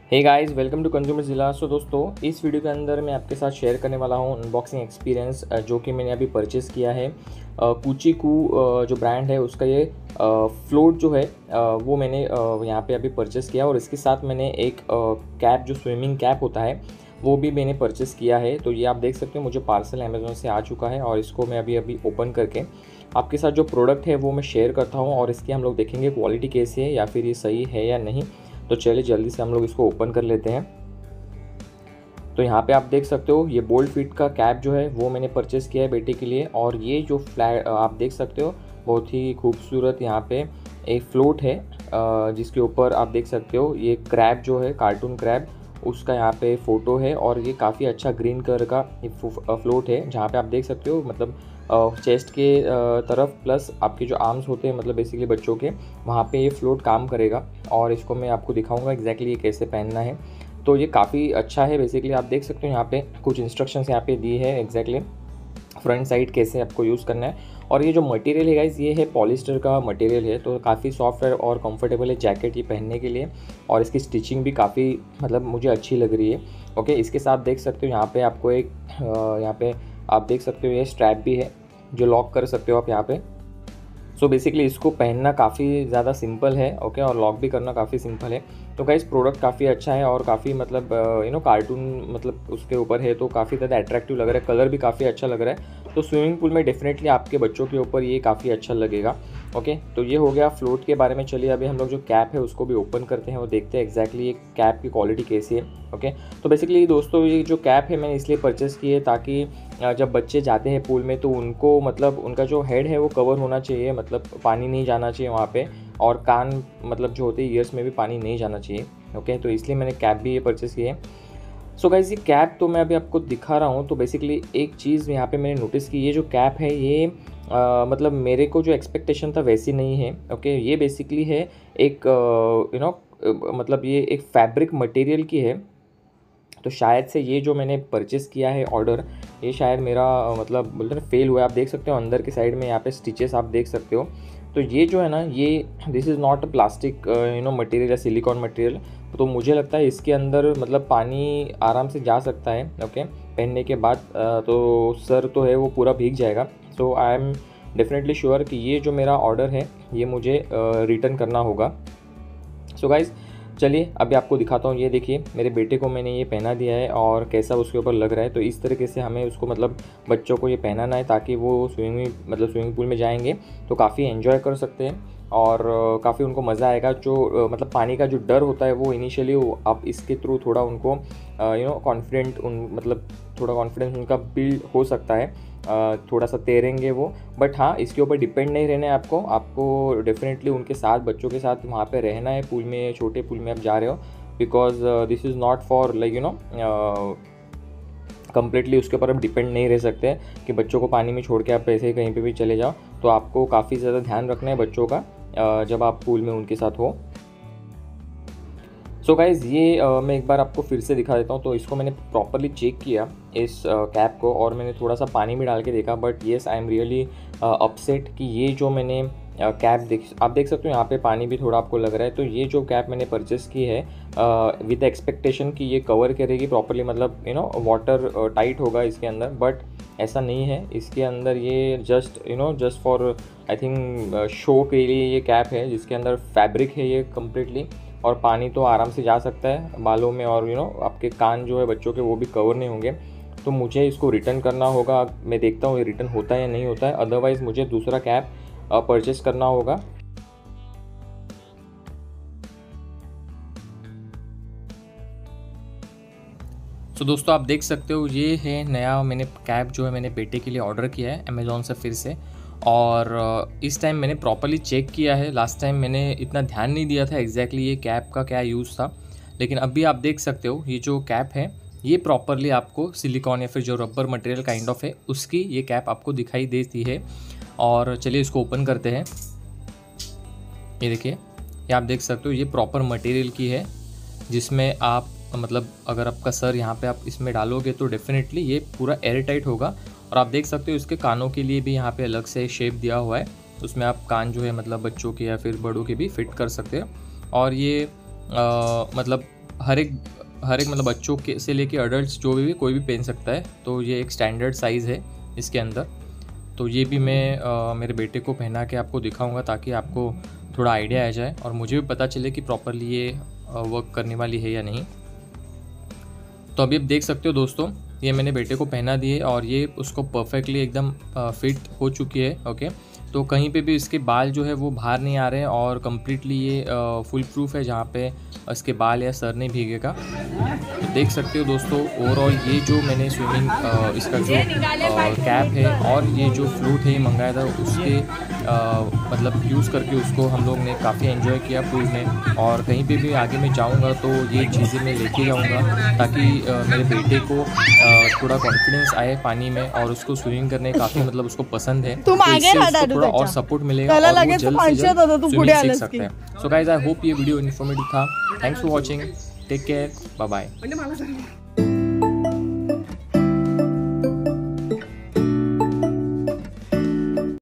Hey guys, welcome to consumer जिला। So दोस्तों, इस वीडियो के अंदर मैं आपके साथ शेयर करने वाला हूँ अनबॉक्सिंग एक्सपीरियंस जो कि मैंने अभी परचेज़ किया है। कुचीकू जो ब्रांड है उसका ये फ्लोट जो है वो मैंने यहाँ पे अभी परचेज़ किया और इसके साथ मैंने एक कैप जो स्विमिंग कैप होता है वो भी मैंने परचेज़ किया है। तो ये आप देख सकते हो, मुझे पार्सल अमेज़ोन से आ चुका है और इसको मैं अभी ओपन करके आपके साथ जो प्रोडक्ट है वो मैं शेयर करता हूँ और इसकी हम लोग देखेंगे क्वालिटी कैसी है या फिर ये सही है या नहीं। तो चलिए जल्दी से हम लोग इसको ओपन कर लेते हैं। तो यहाँ पे आप देख सकते हो, ये बोल्ड फिट का कैप जो है वो मैंने परचेज़ किया है बेटे के लिए। और ये जो फ्लैट आप देख सकते हो, बहुत ही खूबसूरत यहाँ पे एक फ्लोट है जिसके ऊपर आप देख सकते हो ये क्रैब जो है, कार्टून क्रैब, उसका यहाँ पे फ़ोटो है। और ये काफ़ी अच्छा ग्रीन कलर का फ्लोट है जहाँ पे आप देख सकते हो, मतलब चेस्ट के तरफ प्लस आपके जो आर्म्स होते हैं, मतलब बेसिकली बच्चों के, वहाँ पे ये फ्लोट काम करेगा। और इसको मैं आपको दिखाऊंगा एग्जैक्टली ये कैसे पहनना है। तो ये काफ़ी अच्छा है। बेसिकली आप देख सकते हो यहाँ पे कुछ इंस्ट्रक्शंस यहाँ पे दी है एग्जैक्टली फ्रंट साइड कैसे आपको यूज़ करना है। और ये जो मटेरियल है गाइस, ये है पॉलिस्टर का मटेरियल है, तो काफ़ी सॉफ्ट है और कंफर्टेबल है जैकेट ये पहनने के लिए। और इसकी स्टिचिंग भी काफ़ी मतलब मुझे अच्छी लग रही है। ओके, इसके साथ देख सकते हो यहाँ पे आपको एक यहाँ पे आप देख सकते हो ये स्ट्रैप भी है जो लॉक कर सकते हो आप यहाँ पे। सो बेसिकली इसको पहनना काफ़ी ज़्यादा सिंपल है। ओके, और लॉक भी करना काफ़ी सिंपल है। तो गाइस प्रोडक्ट काफ़ी अच्छा है और काफ़ी मतलब कार्टून मतलब उसके ऊपर है, तो काफ़ी ज़्यादा अट्रैक्टिव लग रहा है, कलर भी काफ़ी अच्छा लग रहा है। तो स्विमिंग पूल में डेफिनेटली आपके बच्चों के ऊपर ये काफ़ी अच्छा लगेगा। ओके, तो ये हो गया फ्लोट के बारे में। चलिए अभी हम लोग जो कैप है उसको भी ओपन करते हैं और देखते हैं एग्जैक्टली ये कैप की क्वालिटी कैसी है। ओके, तो बेसिकली दोस्तों ये जो कैप है मैंने इसलिए परचेज़ की है ताकि जब बच्चे जाते हैं पूल में तो उनको मतलब उनका जो हेड है वो कवर होना चाहिए, मतलब पानी नहीं जाना चाहिए वहाँ पे, और कान मतलब जो होते हैं ईयर्स में भी पानी नहीं जाना चाहिए। ओके, तो इसलिए मैंने कैप भी ये परचेज़ की है। सो गाइस, ये कैप तो मैं अभी आपको दिखा रहा हूँ। तो बेसिकली एक चीज़ यहाँ पे मैंने नोटिस की, ये जो कैप है ये मतलब मेरे को जो एक्सपेक्टेशन था वैसी नहीं है। ओके, ये बेसिकली है एक मतलब ये एक फैब्रिक मटेरियल की है। तो शायद से ये जो मैंने परचेज़ किया है ऑर्डर, ये शायद मेरा मतलब बोलते हैं फेल हुआ है। आप देख सकते हो अंदर की साइड में यहाँ पे स्टिचेस आप देख सकते हो। तो ये जो है ना, ये this is not a plastic material या सिलिकॉन मटेरियल। तो मुझे लगता है इसके अंदर मतलब पानी आराम से जा सकता है। ओके, पहनने के बाद तो सर तो है वो पूरा भीग जाएगा। So I am definitely sure कि ये जो मेरा ऑर्डर है ये मुझे रिटर्न करना होगा। सो गाइज़, चलिए अभी आपको दिखाता हूँ। ये देखिए, मेरे बेटे को मैंने ये पहना दिया है और कैसा उसके ऊपर लग रहा है। तो इस तरीके से हमें उसको मतलब बच्चों को ये पहनाना है ताकि वो स्विमिंग पूल में जाएंगे तो काफ़ी एंजॉय कर सकते हैं और काफ़ी उनको मज़ा आएगा। जो मतलब पानी का जो डर होता है वो इनिशियली आप इसके थ्रू थोड़ा उनको कॉन्फिडेंट मतलब थोड़ा कॉन्फिडेंस उनका बिल्ड हो सकता है। थोड़ा सा तैरेंगे वो, बट हाँ इसके ऊपर डिपेंड नहीं रहना है आपको डेफिनेटली उनके साथ, बच्चों के साथ वहाँ पे रहना है पूल में, छोटे पूल में आप जा रहे हो, because this is not for completely उसके ऊपर आप डिपेंड नहीं रह सकते कि बच्चों को पानी में छोड़ के आप ऐसे ही कहीं पे भी चले जाओ। तो आपको काफ़ी ज़्यादा ध्यान रखना है बच्चों का जब आप पूल में उनके साथ हो। सो गाइज़, ये मैं एक बार आपको फिर से दिखा देता हूँ। तो इसको मैंने प्रॉपरली चेक किया इस कैप को और मैंने थोड़ा सा पानी भी डाल के देखा, but yes I am really upset कि ये जो मैंने कैप आप देख सकते हो यहाँ पे पानी भी थोड़ा आपको लग रहा है। तो ये जो कैप मैंने परचेस की है विद एक्सपेक्टेशन कि ये कवर करेगी प्रॉपरली, मतलब वाटर टाइट होगा इसके अंदर, बट ऐसा नहीं है। इसके अंदर ये just for I think show के लिए ये कैप है जिसके अंदर फैब्रिक है ये कम्प्लीटली, और पानी तो आराम से जा सकता है बालों में, और आपके कान जो है बच्चों के वो भी कवर नहीं होंगे। तो मुझे इसको रिटर्न करना होगा। मैं देखता हूँ ये रिटर्न होता है या नहीं होता है, अदरवाइज़ मुझे दूसरा कैप परचेस करना होगा। तो दोस्तों आप देख सकते हो, ये है नया मैंने कैप जो है मैंने बेटे के लिए ऑर्डर किया है अमेज़ॉन से फिर से। और इस टाइम मैंने प्रॉपरली चेक किया है। लास्ट टाइम मैंने इतना ध्यान नहीं दिया था एग्जैक्टली ये कैप का क्या यूज़ था, लेकिन अभी आप देख सकते हो ये जो कैप है ये प्रॉपरली आपको सिलिकॉन या फिर जो रबर मटेरियल काइंड ऑफ है उसकी ये कैप आपको दिखाई देती है। और चलिए इसको ओपन करते हैं। ये देखिए, ये आप देख सकते हो ये प्रॉपर मटेरियल की है जिसमें आप मतलब अगर आपका सर यहाँ पे आप इसमें डालोगे तो डेफिनेटली ये पूरा एयर टाइट होगा। और आप देख सकते हो इसके कानों के लिए भी यहाँ पे अलग से शेप दिया हुआ है, उसमें आप कान जो है मतलब बच्चों के या फिर बड़ों के भी फिट कर सकते हो। और ये मतलब हर एक मतलब बच्चों के से लेके अडल्ट जो भी कोई भी पहन सकता है। तो ये एक स्टैंडर्ड साइज़ है इसके अंदर। तो ये भी मैं मेरे बेटे को पहना के आपको दिखाऊंगा ताकि आपको थोड़ा आइडिया आ जाए और मुझे भी पता चले कि प्रॉपरली ये वर्क करने वाली है या नहीं। तो अभी आप देख सकते हो दोस्तों, ये मैंने बेटे को पहना दी है और ये उसको परफेक्टली एकदम फिट हो चुकी है। ओके, तो कहीं पे भी इसके बाल जो है वो बाहर नहीं आ रहे हैं और कम्प्लीटली ये फुल प्रूफ है, जहाँ पे इसके बाल या सर नहीं भीगेगा। तो देख सकते हो दोस्तों, ओवरऑल ये जो मैंने स्विमिंग इसका जो कैप है और ये जो फ्लूट है ये मंगाया था, उसके मतलब यूज़ करके उसको हम लोग ने काफ़ी एंजॉय किया पूल में। और कहीं पे भी आगे मैं जाऊंगा तो ये चीज़ें मैं लेके जाऊंगा ताकि मेरे बेटे को थोड़ा कॉन्फिडेंस आए पानी में और उसको स्विमिंग करने काफ़ी मतलब उसको पसंद है। तो इससे उसको थोड़ा और सपोर्ट मिलेगा और वो जल्द से जल्द स्विमिंग सीख सकते हैं। सो गाइज, आई होप ये वीडियो इन्फॉर्मेटिव था। Thanks for watching, take care, bye bye.